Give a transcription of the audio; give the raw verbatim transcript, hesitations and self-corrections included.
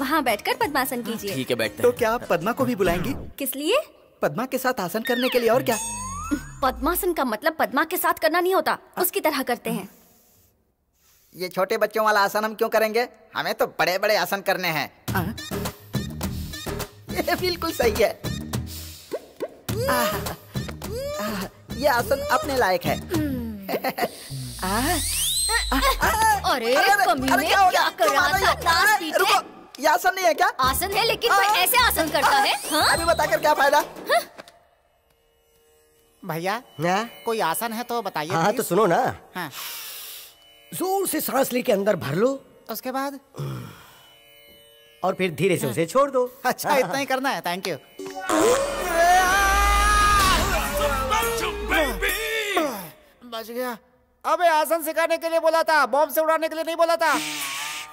वहाँ बैठकर पद्मासन कीजिए। ठीक है, बैठते तो हैं। क्या आप पद्मा को भी बुलाएंगी? किस लिए? पद्मा के साथ आसन करने के लिए, और क्या? पद्मासन का मतलब पद्मा के साथ करना नहीं होता, उसकी तरह करते हैं। ये छोटे बच्चों वाला आसन हम क्यों करेंगे? हमें तो बड़े बड़े आसन करने हैं। ये बिल्कुल सही है। आ, आ, ये आसन अपने लायक है। आ, अरे कमीने, क्या, क्या कर रहा था? नाच ठीक है? ये आसन नहीं है क्या? आसन है, लेकिन कोई ऐसे आसन करता है? हाँ? अभी बताकर क्या फायदा? हाँ? भैया कोई आसन है तो बताइए। हाँ तो सुनो ना। हाँ। जोर से सांस लेके अंदर भर लो, उसके बाद और फिर धीरे से उसे छोड़ दो। अच्छा, इतना ही करना है। Thank you. बच गया। अबे आसन सिखाने के लिए बोला था, बॉम्ब से उड़ाने के लिए नहीं बोला था।